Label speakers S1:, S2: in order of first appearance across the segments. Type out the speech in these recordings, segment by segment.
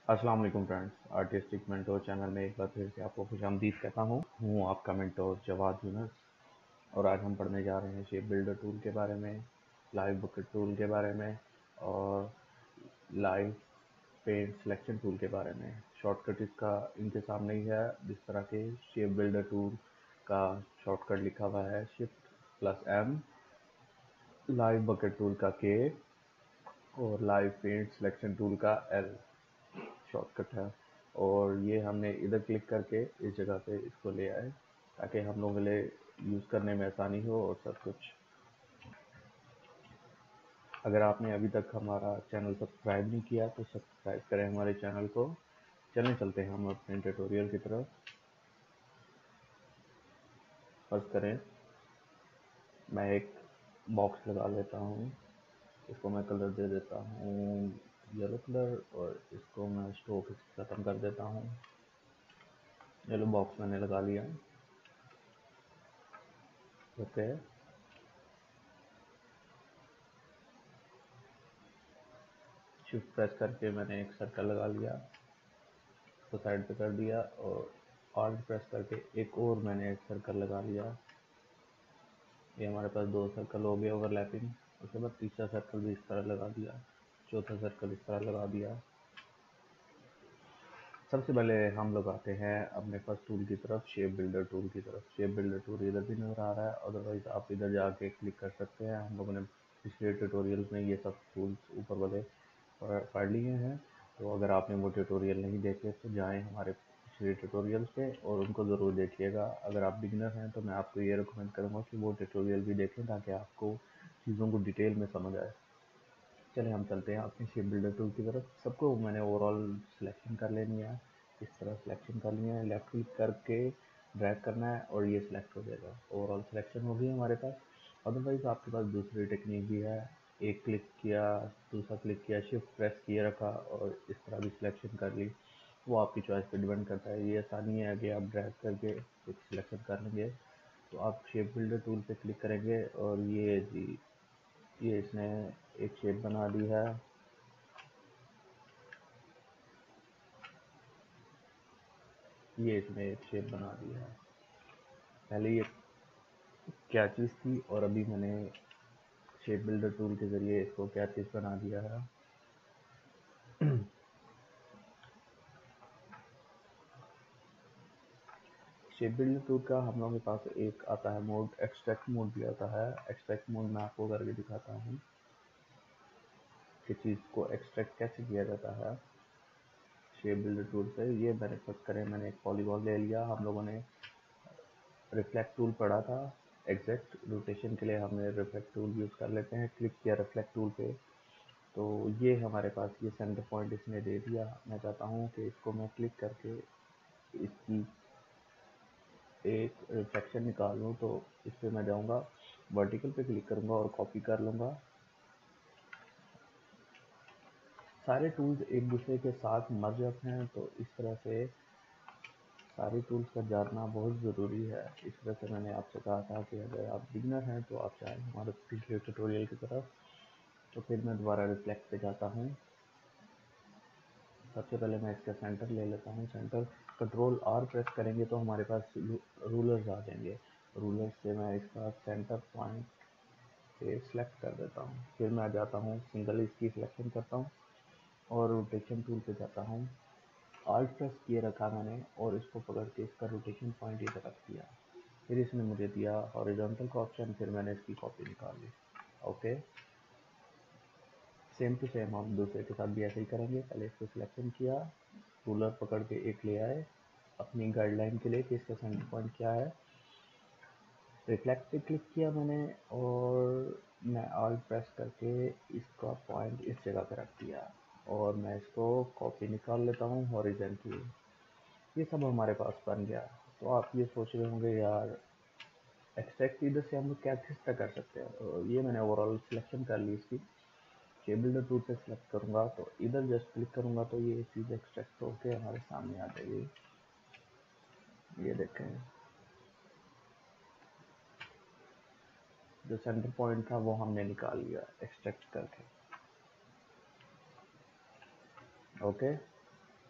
S1: अस्सलाम वालेकुम friends, artistic mentor channel में एक बार फिर से आपको खुशामदीद कहता हूँ आपका मेंटोर जवाद यूनस। और आज हम पढ़ने जा रहे हैं शेप बिल्डर टूल के बारे में, लाइव बकेट टूल के बारे में और लाइव पेंट सिलेक्शन टूल के बारे में। शॉर्टकट इसका इनके सामने ही है, जिस तरह के शेप बिल्डर टूल का शॉर्टकट लिखा हुआ है Shift+M, लाइव बकेट टूल का K और लाइव पेंट सिलेक्शन टूल का L शॉर्टकट है। और ये हमने इधर क्लिक करके इस जगह पे इसको ले आए ताकि हम लोगों के लिए यूज़ करने में आसानी हो और सब कुछ। अगर आपने अभी तक हमारा चैनल सब्सक्राइब नहीं किया तो सब्सक्राइब करें हमारे चैनल को। चलने चलते हैं हम अपने ट्यूटोरियल की तरफ। फर्स्ट करें, मैं एक बॉक्स लगा लेता हूँ, इसको मैं कलर दे देता हूँ येलो कलर और इसको मैं स्ट्रोक खत्म कर देता हूँ। येलो बॉक्स मैंने लगा लिया। ओके, शिफ्ट प्रेस करके मैंने एक सर्कल लगा लिया, उसको साइड पे कर दिया और ऑल्ट प्रेस करके एक और मैंने एक सर्कल लगा लिया। ये हमारे पास दो सर्कल हो गए ओवरलैपिंग। उसके बाद तीसरा सर्कल भी इस तरह लगा दिया, चौथा सर्कल इस तरह लगा दिया। सबसे पहले हम लोग आते हैं अपने फर्स्ट टूल की तरफ, शेप बिल्डर टूल की तरफ। शेप बिल्डर टूल इधर भी नज़र आ रहा है, अदरवाइज आप इधर जाके क्लिक कर सकते हैं। हम लोगों ने पिछले ट्यूटोरियल में ये सब टूल्स ऊपर वाले पढ़ लिए हैं, तो अगर आपने वो ट्यूटोरियल नहीं देखे तो जाएं हमारे पिछले ट्यूटोरियल पे और उनको ज़रूर देखिएगा। अगर आप बिगिनर हैं तो मैं आपको ये रिकमेंड करूँगा कि वो ट्यूटोरियल भी देखें ताकि आपको चीज़ों को डिटेल में समझ आए। चलिए हम चलते हैं अपने शेप बिल्डर टूल की तरफ। सबको मैंने ओवरऑल सिलेक्शन कर लेनी है, इस तरह सिलेक्शन कर लिया है। लेफ्ट क्लिक करके ड्रैग करना है और ये सिलेक्ट हो जाएगा। ओवरऑल सिलेक्शन हो गई हमारे पास। अदरवाइज आपके पास दूसरी टेक्निक भी है, एक क्लिक किया, दूसरा क्लिक किया, शिफ्ट प्रेस किए रखा और इस तरह भी सिलेक्शन कर ली। वो आपकी चॉइस पे डिपेंड करता है। ये आसानी है कि आप ड्रैग करके एक सिलेक्शन कर लेंगे। तो आप शेप बिल्डर टूल पे क्लिक करेंगे और ये जी, ये इसने एक शेप बना दी है। ये इसने एक शेप बना दी है। पहले ये क्या चीज़ थी और अभी मैंने शेप बिल्डर टूल के ज़रिए इसको क्या चीज़ बना दिया है। शेप बिल्डर टूल का हम लोगों के पास एक आता है मोड, एक्सट्रैक्ट मोड भी आता है। एक्सट्रैक्ट मोड मैं आपको करके दिखाता हूँ कि चीज़ को एक्सट्रैक्ट कैसे किया जाता है शेप बिल्डर टूल से। ये मैंने फर्स्ट करें, मैंने एक पॉलीगॉन ले लिया। हम लोगों ने रिफ्लेक्ट टूल पढ़ा था, एग्जैक्ट रोटेशन के लिए हमने रिफ्लेक्ट टूल यूज़ कर लेते हैं। क्लिक किया रिफ्लेक्ट टूल पे तो ये हमारे पास ये सेंटर पॉइंट इसने दे दिया। मैं चाहता हूँ कि इसको मैं क्लिक करके इसकी एक रिफ्लेक्शन निकाल लूँ, तो इस पर मैं जाऊँगा, वर्टिकल पे क्लिक करूँगा और कॉपी कर लूँगा। सारे टूल्स एक दूसरे के साथ मर्ज अप हैं, तो इस तरह से सारे टूल्स का जानना बहुत ज़रूरी है। इस तरह से मैंने आपसे कहा था कि अगर आप बिगनर हैं तो आप चाहें हमारे पिछले ट्यूटोरियल की तरफ। तो फिर मैं दोबारा रिफ्लेक्ट पे जाता हूँ। सबसे पहले मैं इसका सेंटर ले लेता हूँ। सेंटर Ctrl+R प्रेस करेंगे तो हमारे पास रूलर्स आ जाएंगे। रूलर से मैं इसका सेंटर पॉइंट पे सिलेक्ट कर देता हूँ। फिर मैं आ जाता हूँ, सिंगल इसकी सिलेक्शन करता हूँ और रोटेशन टूल पे जाता हूँ। ऑल्ट प्रेस किए रखा मैंने और इसको पकड़ के इसका रोटेशन पॉइंट इधर रख दिया। फिर इसने मुझे दिया हॉरिजॉन्टल का ऑप्शन, फिर मैंने इसकी कॉपी निकाल ली। ओके, सेम टू सेम हम दूसरे के साथ भी ऐसे ही करेंगे। पहले इसको सिलेक्शन किया, रूलर पकड़ के एक ले आए अपनी गाइडलाइन के लिए कि इसका सेंटर पॉइंट क्या है। रिफ्लेक्ट पे क्लिक किया मैंने और मैं ऑल्ट प्रेस करके इसका पॉइंट इस जगह पे रख दिया और मैं इसको कॉपी निकाल लेता हूँ हॉरिजॉन्टली। ये सब हमारे पास बन गया। तो आप ये सोच रहे होंगे यार एक्सट्रैक्ट इधर से हम लोग क्या किस तरह कर सकते हैं। तो ये मैंने ओवरऑल सिलेक्शन कर ली इसकी। शेप बिल्डर टूल पे सिलेक्ट करूंगा तो इधर जस्ट क्लिक करूंगा तो ये चीज़ एक्सट्रैक्ट होके हमारे सामने आ जाएगी। ये देखें, जो सेंटर पॉइंट था वो हमने निकाल लिया एक्सट्रैक्ट करके। ओके,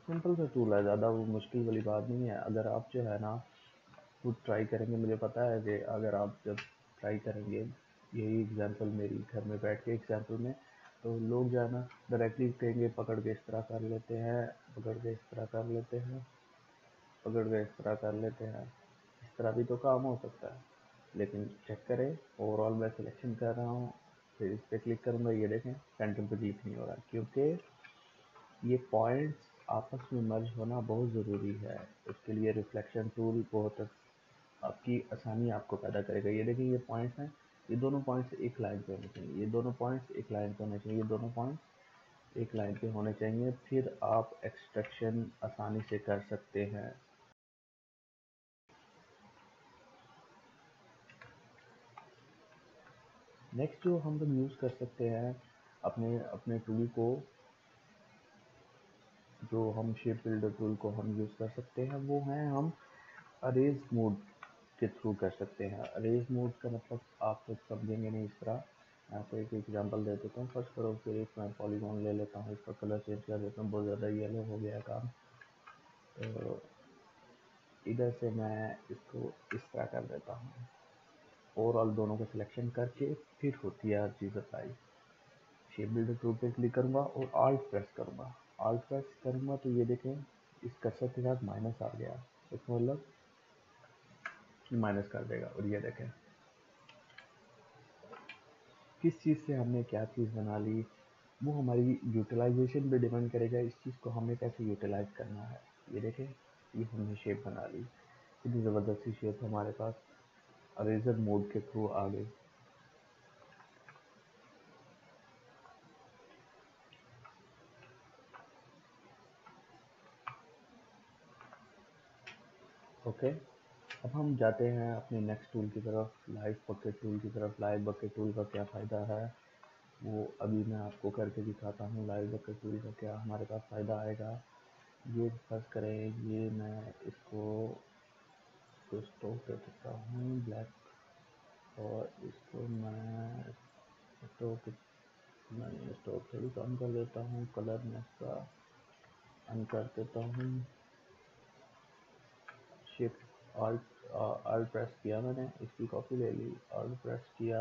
S1: सिंपल सा टूल है, ज़्यादा वो मुश्किल वाली बात नहीं है। अगर आप जो है ना खुद ट्राई करेंगे, मुझे पता है कि अगर आप जब ट्राई करेंगे यही एग्जांपल मेरी घर में बैठ के एग्जांपल में, तो लोग जो है ना डायरेक्टली कहेंगे पकड़ के इस तरह कर लेते हैं, पकड़ के इस तरह कर लेते हैं, पकड़ के इस तरह कर लेते हैं। इस तरह भी तो काम हो सकता है। लेकिन चेक करें, ओवरऑल मैं सिलेक्शन कर रहा हूँ, फिर इस पर क्लिक करूँगा, ये देखें सेंटर पे क्लिक नहीं हो रहा, क्योंकि ये पॉइंट्स आपस में मर्ज होना बहुत ज़रूरी है। उसके लिए रिफ्लेक्शन टूल बहुत आपकी आसानी आपको पैदा करेगा। ये देखिए ये पॉइंट्स हैं, ये दोनों पॉइंट्स एक लाइन पे होने चाहिए, ये दोनों पॉइंट्स एक लाइन पे होने चाहिए, ये दोनों पॉइंट्स एक लाइन पे होने चाहिए, फिर आप एक्सट्रैक्शन आसानी से कर सकते हैं। नेक्स्ट जो हम लोग यूज़ कर सकते हैं अपने अपने टूल को, जो हम शेप बिल्डर टूल को हम यूज़ कर सकते हैं, वो है हम अरेज मोड के थ्रू कर सकते हैं। अरेज मोड का मतलब आप लोग समझेंगे नहीं इस तरह। मैं आपको एक एग्जांपल दे देता हूँ। फर्स्ट करो, फिर एक मैं पॉलीगॉन ले लेता हूँ, इसका कलर चेंज कर देता हूँ, बहुत ज़्यादा येलो हो गया काम। तो इधर से मैं इसको इस तरह कर देता हूँ। ओवरऑल दोनों को सिलेक्शन करके फिर होती है हर चीज़ अप्लाई। शेप बिल्डर टूल पे क्लिक करूँगा और आल्ट प्रेस करूँगा। आल्ट प्रेस करूँगा तो ये देखें इस कर्सर के साथ माइनस आ गया, इसका मतलब कि माइनस कर देगा। और ये देखें किस चीज़ से हमने क्या चीज़ बना ली, वो हमारी यूटिलाइजेशन पे डिपेंड करेगा। इस चीज़ को हमने कैसे यूटिलाइज करना है। ये देखें ये हमने शेप बना ली, इतनी ज़बरदस्ती शेप हमारे पास अरेजर मोड के थ्रू आ गई। ओके, अब हम जाते हैं अपने नेक्स्ट टूल की तरफ, लाइव बकेट टूल की तरफ। लाइव बकेट टूल का क्या फ़ायदा है वो अभी मैं आपको करके दिखाता हूँ। लाइव बकेट टूल का क्या हमारे पास फ़ायदा आएगा, ये फर्स्ट करें, ये मैं इसको स्टॉक कर देता हूँ ब्लैक, और इसको मैं स्टॉक नहीं स्टॉक थोड़ी कम कर देता हूँ, कलर मैं इसका अन कर देता हूँ। शिफ्ट ऑल्ट प्रेस किया मैंने, इसकी कॉपी ले ली, ऑल्ट प्रेस किया,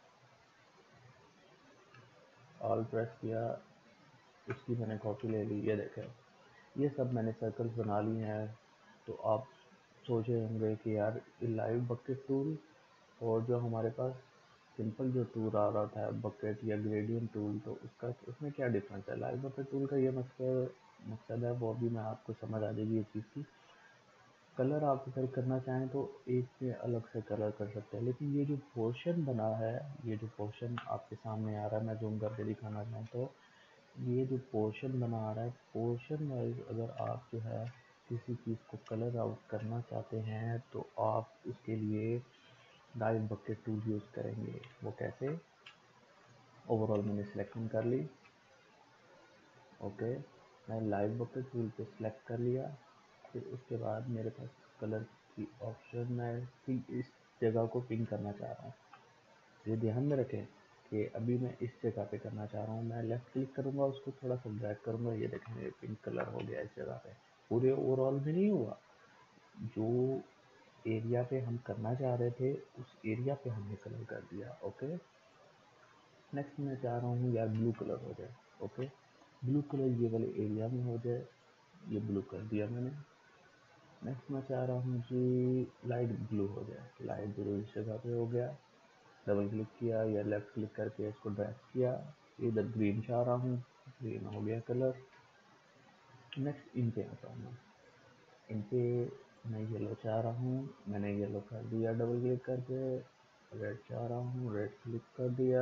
S1: ऑल्ट प्रेस किया, इसकी मैंने कॉपी ले ली। ये देखें ये सब मैंने सर्कल्स बना लिए हैं। तो आप सोचे होंगे कि यार लाइव बकेट टूल और जो हमारे पास सिंपल जो टूल आ रहा था बकेट या ग्रेडियंट टूल, तो उसका उसमें क्या डिफरेंस है। लाइव बकेट टूल का ये मकसद है, वो भी मैं आपको समझ आ जाएगी ये चीज़ की। कलर आप अगर करना चाहें तो एक पे अलग से कलर कर सकते हैं, लेकिन ये जो पोर्शन बना है, ये जो पोर्शन आपके सामने आ रहा है, मैं जूम करके दिखाना चाहूँ तो ये जो पोर्शन बना आ रहा है, पोर्शन वाइज अगर आप जो है किसी चीज़ को कलर आउट करना चाहते हैं तो आप उसके लिए लाइव बकेट टूल यूज़ करेंगे। वो कैसे, ओवरऑल मैंने सिलेक्शन कर ली। ओके, मैं लाइव बकेट टूल पे सिलेक्ट कर लिया। फिर उसके बाद मेरे पास कलर की ऑप्शन, मैं इस जगह को पिन करना चाह रहा हूँ। ये ध्यान में रखें कि अभी मैं इस जगह पे करना चाह रहा हूँ। मैं लेफ़्ट क्लिक करूँगा, उसको थोड़ा सा ड्रैग करूँगा, ये देखेंगे पिंक कलर हो गया इस जगह पे। पूरे ओवरऑल में नहीं हुआ, जो एरिया पे हम करना चाह रहे थे उस एरिया पे हमने कलर कर दिया। ओके, नेक्स्ट मैं चाह रहा हूँ यार ब्लू कलर हो जाए। ओके, ब्लू कलर ये वाले एरिया में हो जाए, ये ब्लू कर दिया मैंने। नेक्स्ट मैं चाह रहा हूँ जी लाइट ब्लू हो जाए, लाइट ब्लू इस जगह पे हो गया। डबल क्लिक किया या लेफ़्ट क्लिक करके इसको ड्रैग किया। इधर ग्रीन चाह रहा हूँ, ग्रीन हो गया कलर। नेक्स्ट इन पे आता हूँ, इन पे मैं येलो चाह रहा हूँ, मैंने येलो कर दिया डबल क्लिक करके। रेड चाह रहा हूँ, रेड क्लिक कर दिया।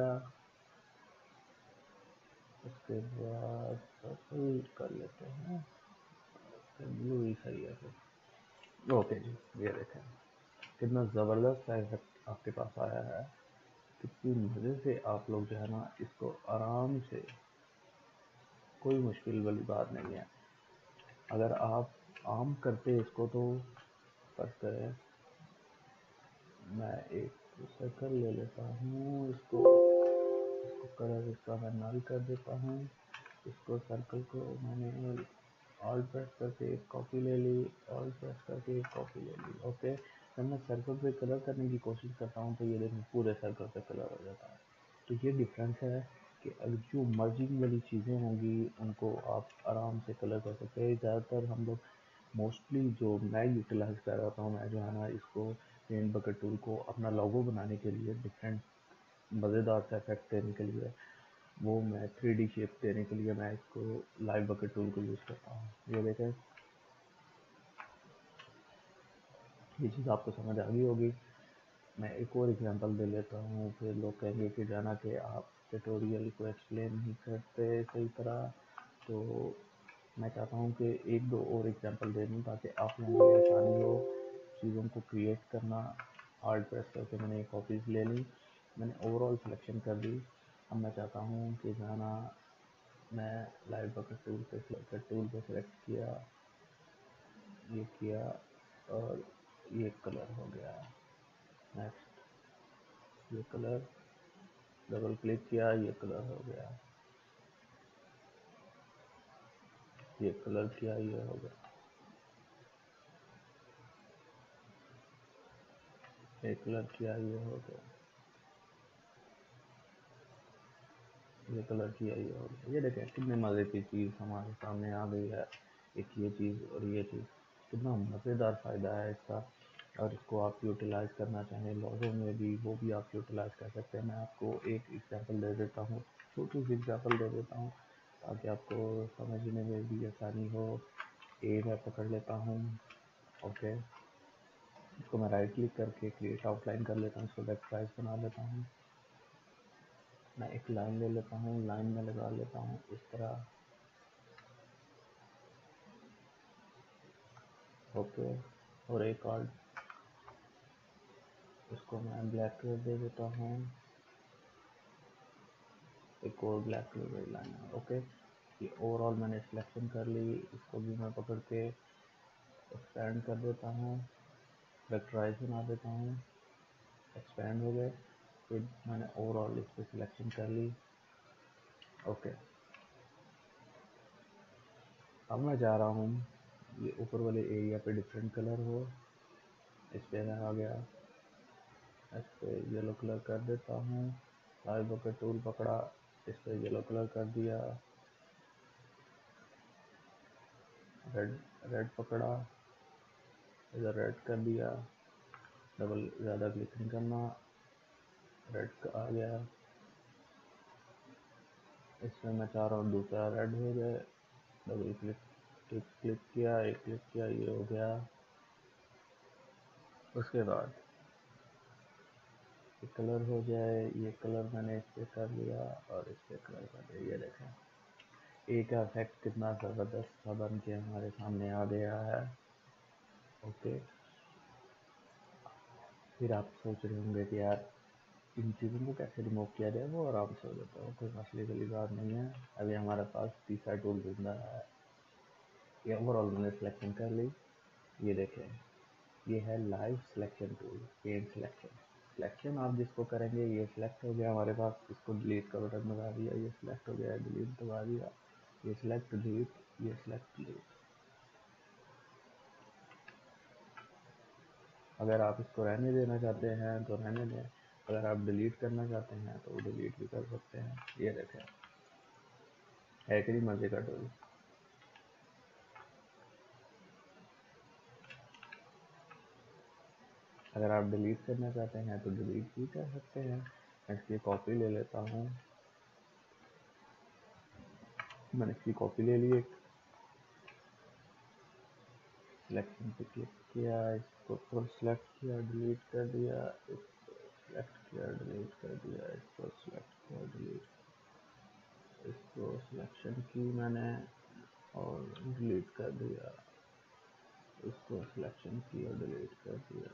S1: उसके बाद पर्पल कर लेते हैं, ब्लू ही सही है फिर। ओके जी, ये देखें कितना ज़बरदस्त इफेक्ट आपके पास आया है। कितनी मज़े से आप लोग जो है ना इसको आराम से, कोई मुश्किल वाली बात नहीं है। अगर आप आम करते इसको तो फर्स्ट करें, मैं एक सर्कल ले लेता हूँ, इसको कलर इसका मैं नल कर देता हूँ। इसको सर्कल को मैंने ऑल्ट प्रेस करके एक कॉपी ले ली, ऑल्ट प्रेस करके एक कॉपी ले ली। ओके, जब मैं सर्कल पे कलर करने की कोशिश करता हूँ तो ये देखिए पूरे सर्कल पे कलर हो जाता है। तो ये डिफरेंस है कि अब जो मर्जिंग वाली चीज़ें होंगी उनको आप आराम से कलर कर सकते हैं। ज़्यादातर हम लोग मोस्टली जो मैं यूटिलाइज कर रहा हूँ, मैं जो है ना इसको पेंट बकेट टूल को अपना लोगो बनाने के लिए, डिफरेंट मज़ेदार से इफेक्ट देने के लिए, वो मैं 3D शेप देने के लिए मैं इसको लाइव बकेट टूल को यूज़ करता हूँ। ये देखें, ये चीज़ आपको समझ आ गई होगी। मैं एक और एग्जांपल दे लेता हूँ, फिर लोग कहेंगे कि जाना कि आप ट्यूटोरियल को एक्सप्लेन नहीं करते सही तरह। तो मैं चाहता हूँ कि एक दो और एग्जांपल दे दूँ ताकि आप लोगों के लिए आसानी हो चीज़ों को क्रिएट करना। आर्ट प्रेस करके मैंने एक कॉपीज़ ले ली, मैंने ओवरऑल सिलेक्शन कर दी। अब मैं चाहता हूँ कि जाना, मैं लाइव बकेट टूल पे सेलेक्ट किया, ये किया और ये कलर हो गया। नेक्स्ट, ये कलर, डबल क्लिक किया, ये कलर हो गया, ये कलर किया, ये हो गया, ये कलर किया, ये हो गया, ये कलर किया, ये हो गया। ये देखें कितने मज़े की चीज़ हमारे सामने आ गई है। एक ये चीज़ और ये चीज़, कितना मज़ेदार फ़ायदा है इसका। और इसको आप यूटिलाइज़ करना चाहें लोगों में भी, वो भी आप यूटिलाइज़ कर सकते हैं। मैं आपको एक एग्जांपल दे देता हूँ, छोटी सी एग्जांपल दे देता हूँ ताकि आपको समझने में भी आसानी हो। ए मैं पकड़ लेता हूँ। ओके, इसको मैं राइट क्लिक करके क्रिएट आउटलाइन कर लेता हूँ, इसको वेक्टराइज बना लेता हूँ। मैं एक लाइन ले लेता हूँ, लाइन में लगा लेता हूँ इस तरह। ओके, और एक और इसको मैं ब्लैक कलर दे देता हूँ, एक और ब्लैक कलर की लाइन है। ओके, ये ओवरऑल मैंने सिलेक्शन कर ली। इसको भी मैं पकड़ के एक्सपेंड कर देता हूँ, वेक्टराइज बना देता हूँ, एक्सपेंड हो गए। फिर मैंने ओवरऑल इस पर सिलेक्शन कर ली। ओके, अब मैं जा रहा हूँ ये ऊपर वाले एरिया पे डिफरेंट कलर हो। इस पर मैं आ गया, इस पर येलो कलर कर देता हूँ, लाइव बकेट टूल पकड़ा, इस पर येलो कलर कर दिया, रेड रेड पकड़ा, इधर रेड कर दिया, डबल ज़्यादा क्लिक नहीं करना, रेड आ गया। इसमें मैं चाह रहा हूँ दूसरा रेड हो जाए, डबल क्लिक क्लिक क्लिक किया, एक क्लिक किया, ये हो गया। उसके बाद ये कलर हो जाए, ये कलर मैंने इस पर कर लिया और इस पर कलर कर दिया। ये देखें एक का इफेक्ट कितना ज़बरदस्त सा बन के हमारे सामने आ गया है। ओके, फिर आप सोच रहे होंगे कि यार इन चीज़ों को कैसे रिमूव किया जाए, वो आराम से हो जाता है, कोई मसले वाली बात नहीं है। अभी हमारे पास तीसरा टूल जिंदा है। ये ओवरऑल मैंने सिलेक्शन कर ली। ये देखें, ये है live selection tool, paint selection. Selection आप जिसको करेंगे ये सिलेक्ट हो गया हमारे पास, इसको डिलीट का बटन दबा दिया, ये सिलेक्ट हो गया, डिलीट दबा दिया, ये सिलेक्ट डिलीट, ये सिलेक्ट डिलीट। अगर आप इसको रहने देना चाहते हैं तो रहने दें, अगर आप डिलीट करना चाहते हैं तो डिलीट भी कर सकते हैं। ये देखें, है कि नहीं मज़े का टूल। अगर आप डिलीट करना चाहते हैं तो डिलीट भी कर सकते हैं। मैं इसकी कॉपी ले लेता हूँ, मैंने इसकी कॉपी ले ली, एक सिलेक्शन पे क्लिक किया, इसको फुल सेलेक्ट किया, डिलीट कर दिया, इसको सेलेक्ट किया, डिलीट कर दिया, इसको सेलेक्ट किया, डिलीट, इसको सिलेक्शन की मैंने और डिलीट कर दिया, इसको सिलेक्शन की और डिलीट कर दिया,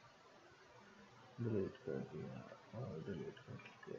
S1: डिलीट कर दिया और डिलीट कर दिया।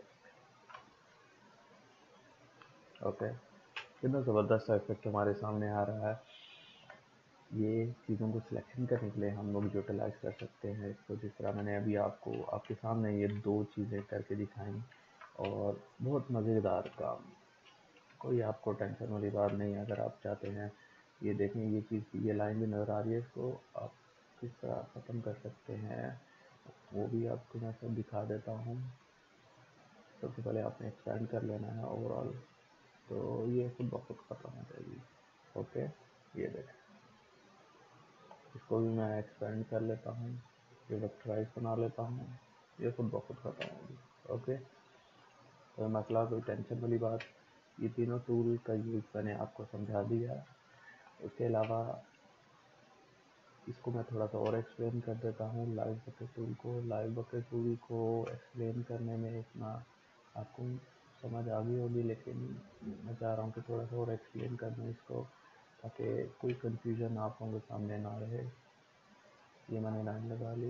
S1: ओके, कितना ज़बरदस्त इफेक्ट हमारे सामने आ रहा है। ये चीज़ों को सिलेक्शन करने के लिए हम लोग यूटिलाइज कर सकते हैं इसको, जिस तरह मैंने अभी आपको आपके सामने ये दो चीज़ें करके दिखाई, और बहुत मज़ेदार काम, कोई आपको टेंशन वाली बात नहीं। अगर आप चाहते हैं ये देखें, ये चीज़, ये लाइन भी नज़र आ रही है, इसको आप किस तरह ख़त्म कर सकते हैं वो भी आपको मैं सब दिखा देता हूँ। सबसे पहले आपने एक्सपेंड कर लेना है ओवरऑल, तो ये खुद ब खुद ख़त्म हो जाएगी। ओके, ये देखें, इसको भी मैं एक्सपेंड कर लेता हूँ, ये वेक्टराइज बना लेता हूँ, ये खुद ब खुद ख़त्म होगी। ओके, तो मसला कोई टेंशन वाली बात, ये तीनों टूल का यूज़ मैंने आपको समझा दिया। उसके अलावा इसको मैं थोड़ा सा और एक्सप्लेन कर देता हूँ लाइव बकेट टूल को। लाइव बकेट टूल को एक्सप्लेन करने में इतना आपको समझ आ गई होगी, लेकिन मैं चाह रहा हूँ कि थोड़ा सा और एक्सप्लेन कर दूँ इसको, ताकि कोई कंफ्यूजन आप लोगों के सामने ना रहे। ये मैंने लाइन लगा ली,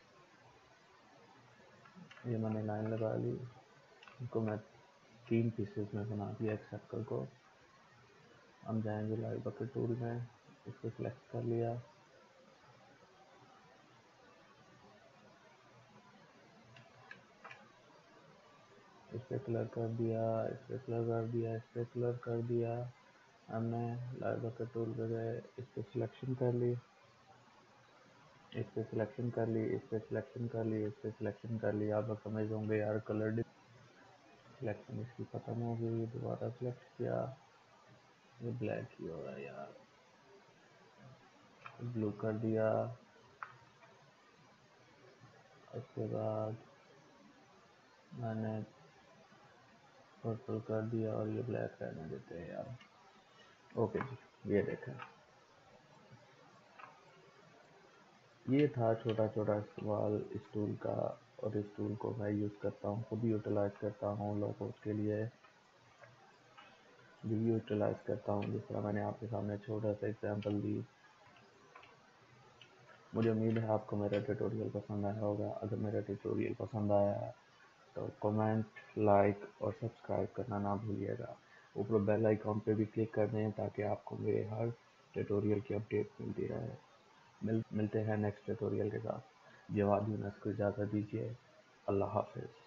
S1: ये मैंने लाइन लगा ली, इसको मैं 3 पीसेस में बना दिया एक सर्कल को। हम जाएंगे लाइव बकेट टूल में, इसको सिलेक्ट कर लिया, इस पर कलर कर दिया, इस पर कलर कर दिया, इस पर कलर कर दिया। हमने लाइव बकेट टूल पे गए, इस पर सिलेक्शन कर ली, इस पर सिलेक्शन कर ली, इस पर सिलेक्शन कर ली, इस पर सिलेक्शन कर ली। आप लोग समझ होंगे यार, कलर सिलेक्शन इसकी खत्म हो गई, दोबारा सिलेक्ट किया, ये ब्लैक ही हो रहा है यार, ब्लू कर दिया, उसके बाद मैंने पर्पल कर दिया और ये ब्लैक रहने देते हैं यार। ओके जी, ये देखें, ये था छोटा छोटा इस्तेमाल इस टूल का, और इस टूल को मैं यूज़ करता हूँ, खुद यूटिलाइज करता हूँ लोगों के लिए भी यूटिलाइज करता हूँ। जिस तरह मैंने आपके सामने छोटा सा एग्जांपल दी। मुझे उम्मीद है आपको मेरा ट्यूटोरियल पसंद आया होगा। अगर मेरा ट्यूटोरियल पसंद आया तो कमेंट, लाइक और सब्सक्राइब करना ना भूलिएगा। ऊपर बेल आइकॉन पे भी क्लिक कर दें ताकि आपको मेरे हर ट्यूटोरियल की अपडेट मिलती रहे। मिलते हैं नेक्स्ट ट्यूटोरियल के साथ। जवाद यूनस को इजाज़त दीजिए। अल्लाह हाफिज़।